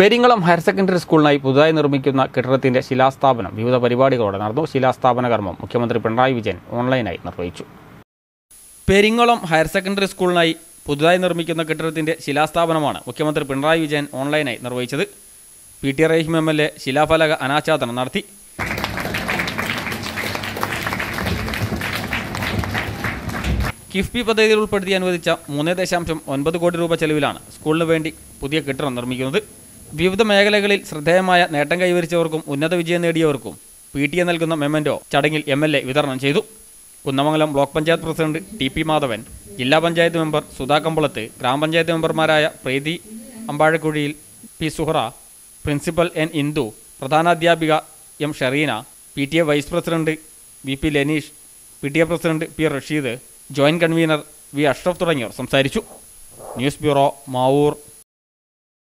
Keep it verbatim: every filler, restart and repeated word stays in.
Peringalam higher secondary സ്കൂളിനായി പുതുതായി നിർമ്മിക്കുന്ന കെട്ടിടത്തിന്റെ ശിലാസ്ഥാപനം വിവിധ പരിപാടികളോടെ നടന്നു. ശിലാസ്ഥാപന കർമ്മം മുഖ്യമന്ത്രി പിണറായി വിജയൻ ഓൺലൈനായി നിർവഹിച്ചു. പെരിങ്ങളം ഹയർ സെക്കൻഡറി സ്കൂളിനായി പുതുതായി നിർമ്മിക്കുന്ന കെട്ടിടത്തിന്റെ ശിലാസ്ഥാപനമാണ് മുഖ്യമന്ത്രി പിണറായി വിജയൻ ഓൺലൈനായി നിർവഹിച്ചത്. P T Rahim M L A ശിലാഫലക അനാച്ഛാദനം നടത്തി. കിഫ്ബി പദ്ധതിയിൽ ഉൾപ്പെടുത്തി അനുവദിച്ച മൂന്ന് ദശാംശം ഒൻപത് കോടി രൂപ ചെലവിലാണ് സ്കൂളിന് വേണ്ടി പുതിയ കെട്ടിടം നിർമ്മിക്കുന്നത്. വിവിധ മേഖലകളിൽ ശ്രദ്ധേയമായ നേട്ടം കൈവരിച്ചവർക്കും ഉന്നത വിജയം നേടിയവർക്കും പി ടി എ നൽകുന്ന മെമ്മൻറ്റോ ചടങ്ങിൽ എം എൽ എ വിതരണം ചെയ്തു. Kunnamangalam block panchayat president T P Madhavan, ജില്ലാ പഞ്ചായത്ത് മെമ്പർ സുധാ കമ്പളത്ത്, ഗ്രാമപഞ്ചായത്ത് മെമ്പർമാരായ Preethi Ambazhakkuzhiyil, P Suhara, principal N Indu, പ്രധാനാധ്യാപിക M Shereena, P T A vice president V P Leneesh, P T A president P Rasheed, joint convener V Ashraf തുടങ്ങിയവർ സംസാരിച്ചു. News bureau, Mavoor.